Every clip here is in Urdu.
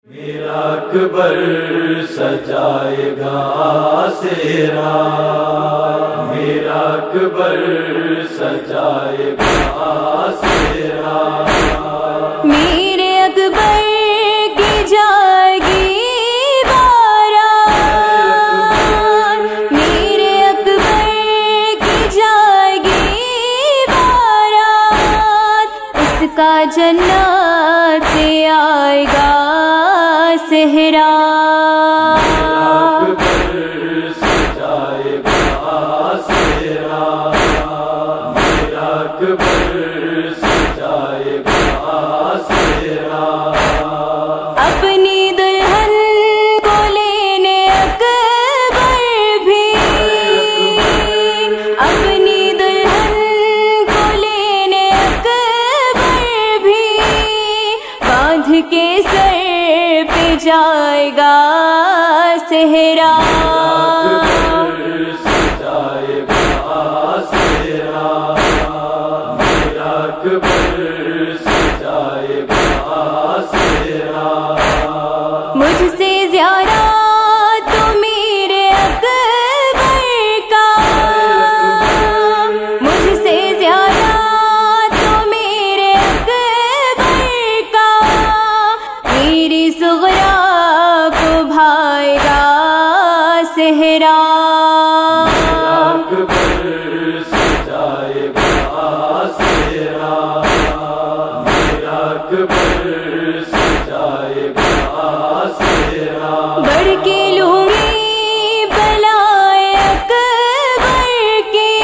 میرا اکبر سجائے گا سیرا، میرا اکبر سجائے گا سیرا، میرے اکبر کی جائے گی بارات، میرے اکبر کی جائے گی بارات، اس کا جنت سے آئے گا صحرا، اکبر سجائے گا سیرا، میرا اکبر سجائے گا سیرا، اپنی دلہن کو لینے اکبر بھی، اپنی دلہن کو لینے اکبر بھی، باندھ کے سر پہ جائے گا صحرا، اکبر سجائے گا سیرا، میرا اکبر سجائے گا سیرا، مجھ سے زیادہ تو میرے اکبر کا، مجھ سے زیادہ تو میرے اکبر کا، میری صغرا کو بھائے گا صحرا، اکبر سجائے گا سیرا، میرا اکبر سجائے گا سیرا، بڑھ کے لوں گی بلائے اکبر کی،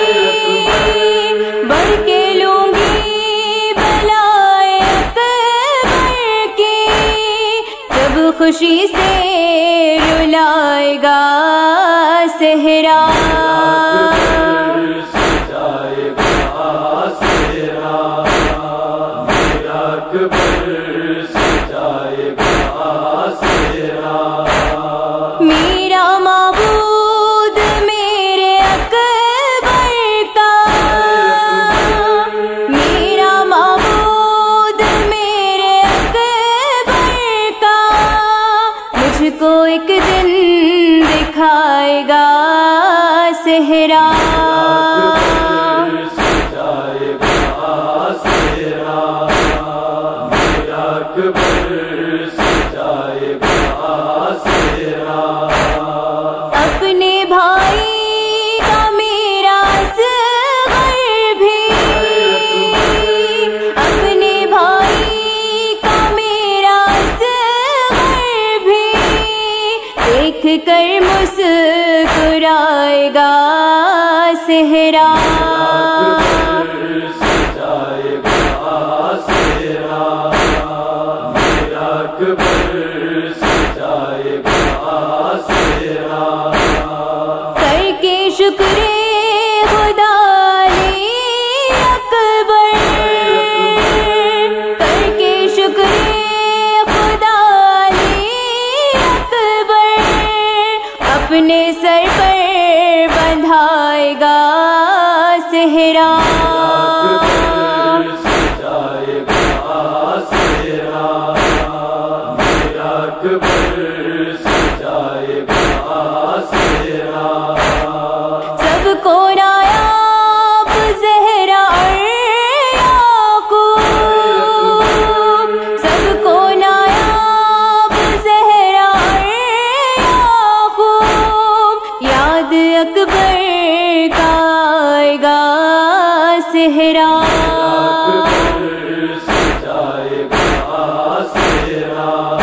بڑھ کے لوں گی بلائے اکبر کی، جب خوشی سے رلائے گا صحرا، اکبر سجائے گا سیرا، میرا اکبر سجائے گا سیرا، میرا معبود میرے اکبر کا، میرا معبود میرے اکبر کا، مجھ کو ایک دن دکھائے گا صحرا، اکبر سجائے گا سیرا، میرا اکبر سجائے گا سیرا، اپنے بھائی کا میرا اصغر بھی، اپنے بھائی کا میرا اصغر بھی، دیکھ کر مسکرائے گا صحرا، اکبر سجائے گا سیرا، میرا اکبر سجائے گا سیرا، کر کے شکر خدا علی اکبر، کر کے شکر خدا علی اکبر، اپنے سر پر بندھائے گا صحرا، اکبر سجائے گا سیرا، میرا اکبر سجائے گا سیرا، سب کو نایاب زہرا اور یعقوب، سب کو نایاب زہرا اور یعقوب، یاد اکبر کا آئے گا صحرا، اکبر سجائے گا سیرا،